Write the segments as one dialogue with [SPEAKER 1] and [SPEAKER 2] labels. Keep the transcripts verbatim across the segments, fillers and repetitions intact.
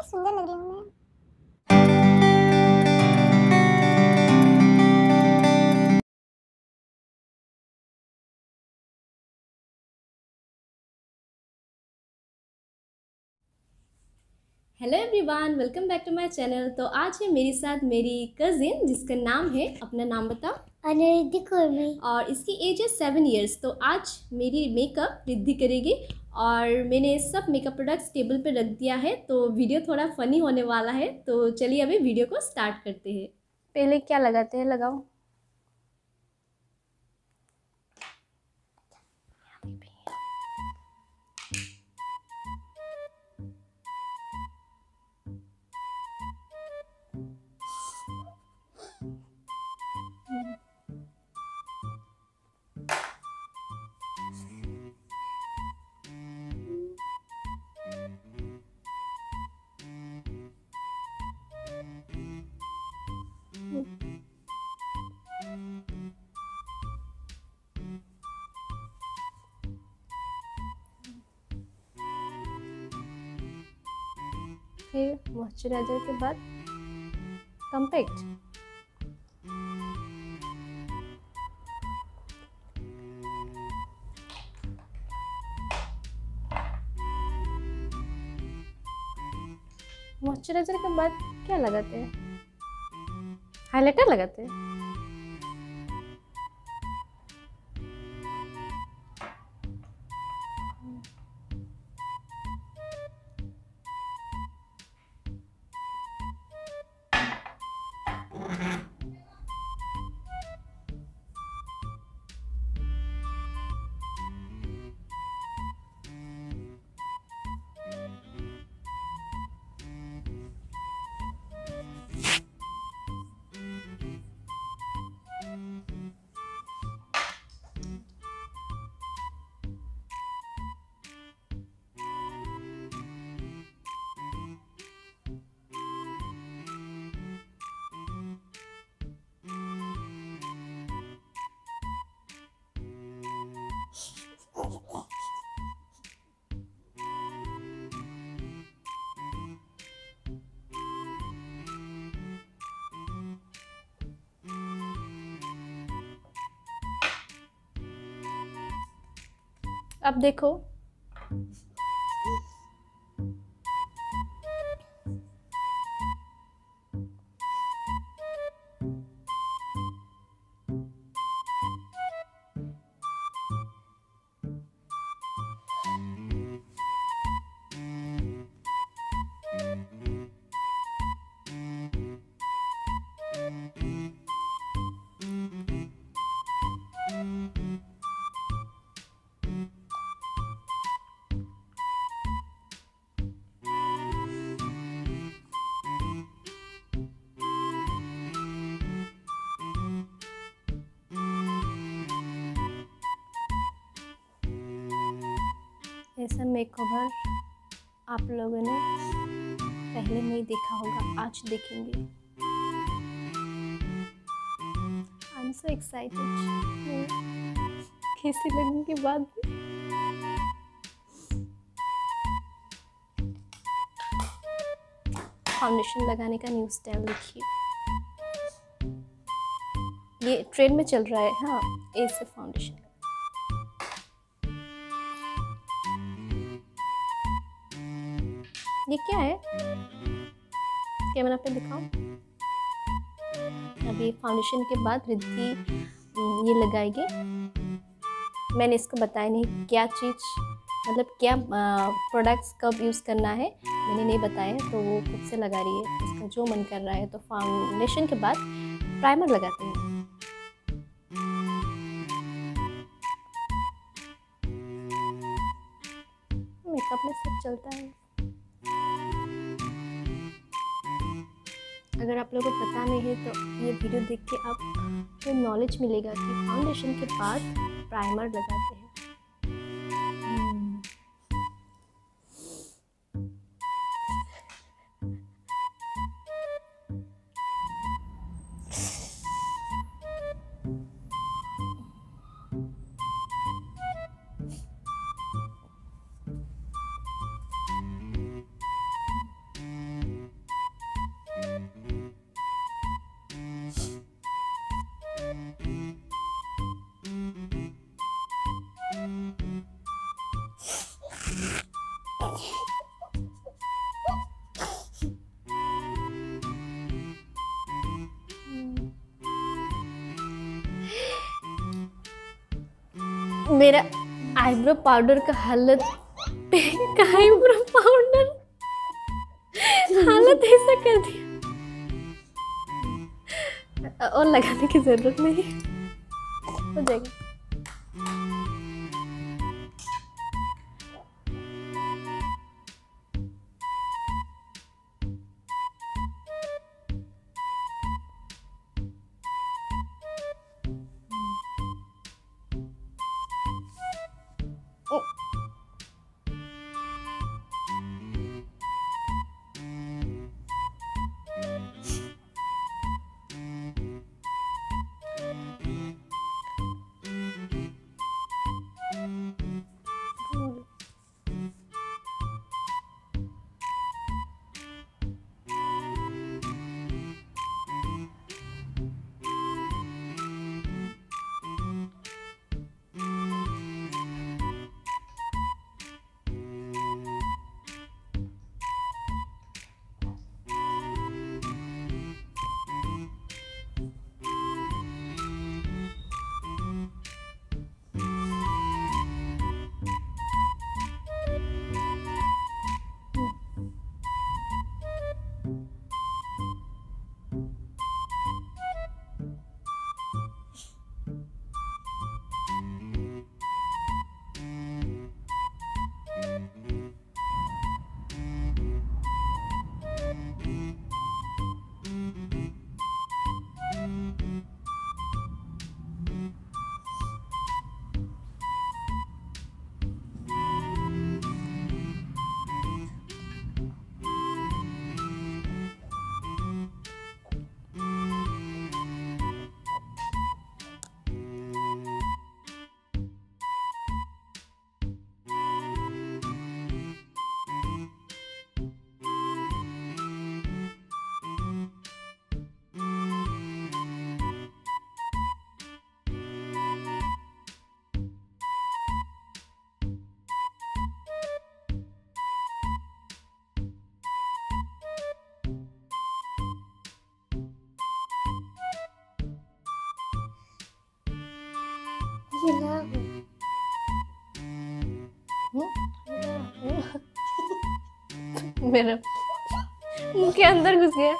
[SPEAKER 1] सुंदर लग रही हूँ मैं।
[SPEAKER 2] Hello everyone, welcome back to my channel. तो आज है मेरे साथ मेरी कज़िन जिसका नाम है, अपना नाम बताओ।
[SPEAKER 1] अनिरुद्धि कुर्मी।
[SPEAKER 2] और इसकी एज है सेवन इयर्स। तो आज मेरी मेकअप रिद्धि करेगी और मैंने सब मेकअप प्रोडक्ट्स टेबल पे रख दिया है। तो वीडियो थोड़ा फ़नी होने वाला है। तो चलिए अभी वीडियो को स्टार्ट करते हैं। पहले क्या लगाते हैं, लगाओ। फिर मॉइस्चराइजर के बाद कॉम्पैक्ट। मॉइस्चराइजर के बाद क्या लगाते हैं? हाइलाइटर लगाते हैं। अब देखो, ऐसा मेकओवर आप लोगों ने पहले नहीं देखा होगा, आज देखेंगे। I am so excited. कैसी लगने के बाद फाउंडेशन लगाने का न्यू स्टाइल देखिए, ये ट्रेंड में चल रहा है। हाँ, ऐसे फाउंडेशन। ये क्या है, कैमरा पे दिखाओ। अभी फाउंडेशन के बाद रिद्धि ये लगाएगी। मैंने इसको बताया नहीं क्या चीज़, मतलब क्या प्रोडक्ट्स कब यूज़ करना है, मैंने नहीं बताया, तो वो खुद से लगा रही है, उसका जो मन कर रहा है। तो फाउंडेशन के बाद प्राइमर लगाते हैं। मेकअप में सब चलता है। अगर आप लोगों को पता नहीं है तो ये वीडियो देख के आपको नॉलेज मिलेगा कि फाउंडेशन के बाद प्राइमर लगाते हैं। मेरा आईब्रो पाउडर का हालत, पिंक आईब्रो पाउडर हालत ऐसा कर दिया। और लगाने की जरूरत नहीं, हो जाएगा। मेरा मुंह के अंदर घुस गया।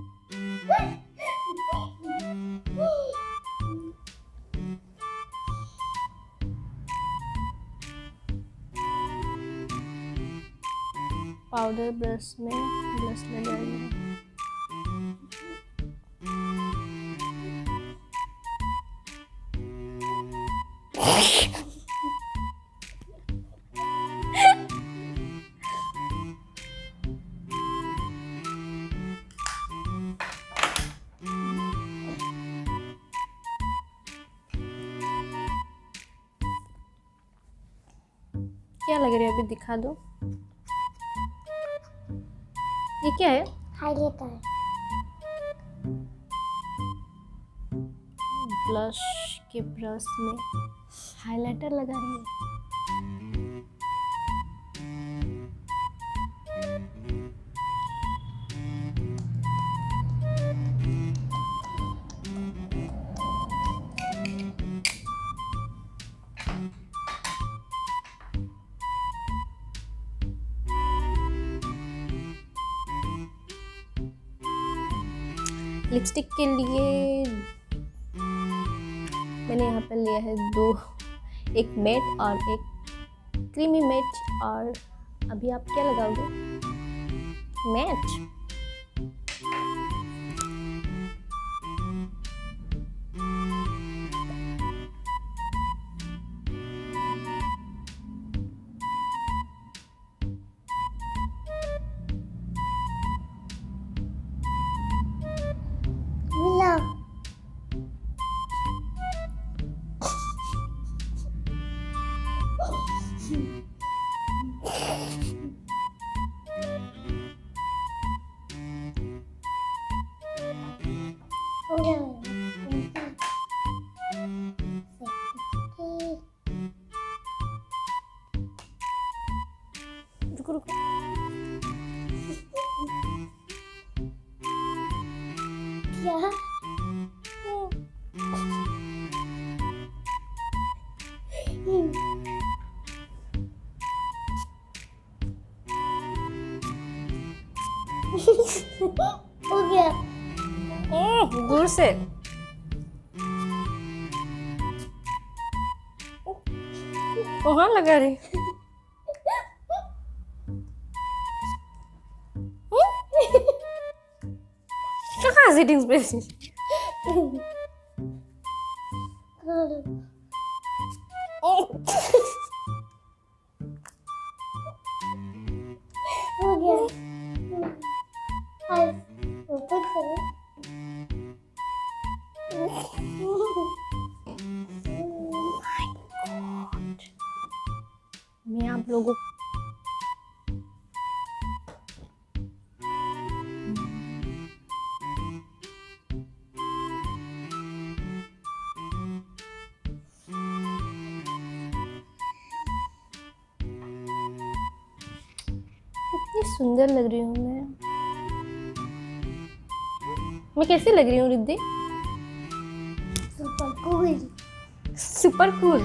[SPEAKER 2] पाउडर ब्रश में ब्रश लगाइए। क्या लग रहा है, अभी दिखा दो। ये क्या है?
[SPEAKER 1] हाइलाइटर।
[SPEAKER 2] ब्लश के ब्रश में हाइलाइटर लगा रही है। लिपस्टिक के लिए मैंने यहाँ पर लिया है दो, एक मैट और एक क्रीमी मैट। और अभी आप क्या लगाओगे? मैट। रुको।
[SPEAKER 1] क्या? हो गया।
[SPEAKER 2] ओह, दूर से। कहाँ लगा रे? कहाँ सीटिंग स्पेस?
[SPEAKER 1] हो गया। हाय, ऊपर करो।
[SPEAKER 2] मैं आप लोगों कितनी सुंदर लग रही हूँ मैं। मैं कैसी लग रही हूँ Riddhi?
[SPEAKER 1] Super cool.
[SPEAKER 2] Super cool.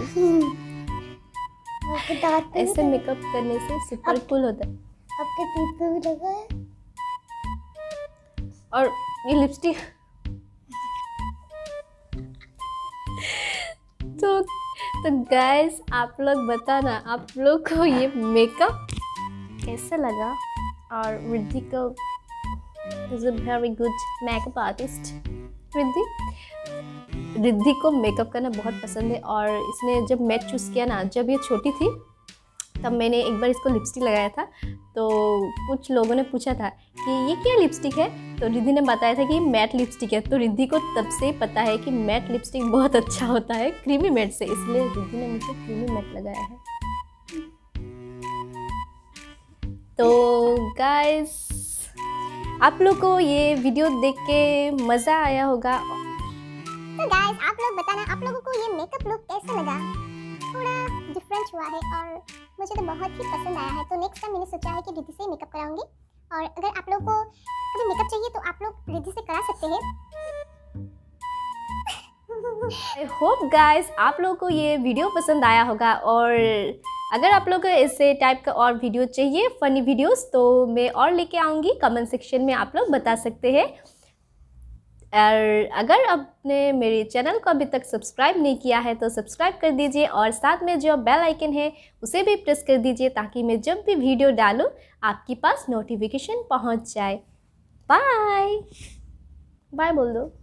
[SPEAKER 1] आपके दांत पे
[SPEAKER 2] ऐसे
[SPEAKER 1] भी
[SPEAKER 2] मेकअप करने से सुपर कूल होता है।
[SPEAKER 1] आपके टीथ पे भी लगा है।
[SPEAKER 2] और ये लिपस्टिक तो तो गाइस आप लोग बताना आप लोग को ये मेकअप कैसा लगा। और रिद्धि को is a very good makeup artist. Riddhi Riddhi को मेकअप करना बहुत पसंद है। और इसने जब मैट चूज़ किया ना, जब ये छोटी थी तब मैंने एक बार इसको लिपस्टिक लगाया था, तो कुछ लोगों ने पूछा था कि ये क्या लिपस्टिक है, तो रिद्धि ने बताया था कि ये मैट लिपस्टिक है। तो रिद्धि को तब से पता है कि मैट लिपस्टिक बहुत अच्छा होता है क्रीमी मैट से, इसलिए रिद्धि ने मुझे क्रीमी मैट लगाया है। तो गाइस आप लोग को ये वीडियो देख के मज़ा आया होगा।
[SPEAKER 1] तो गाइस आप लोग बताना आप लोगों को ये मेकअप लुक कैसा लगा। थोड़ा डिफरेंट हुआ है और मुझे तो बहुत ही पसंद आया है। तो नेक्स्ट टाइम मैंने सोचा है कि रिद्धि से मेकअप कराऊंगी। और अगर आप लोग को कभी मेकअप चाहिए तो आप लोग रिद्धि से करा सकते हैं।
[SPEAKER 2] आई होप गाइस आप लोगों को ये वीडियो पसंद आया होगा। और अगर आप लोग को ऐसे टाइप का और वीडियो चाहिए, फनी वीडियोस, तो मैं और लेके आऊँगी। कमेंट सेक्शन में आप लोग बता सकते हैं। और अगर आपने मेरे चैनल को अभी तक सब्सक्राइब नहीं किया है तो सब्सक्राइब कर दीजिए और साथ में जो बेल आइकन है उसे भी प्रेस कर दीजिए, ताकि मैं जब भी वीडियो डालूँ आपके पास नोटिफिकेशन पहुंच जाए। बाय बाय बोल दो।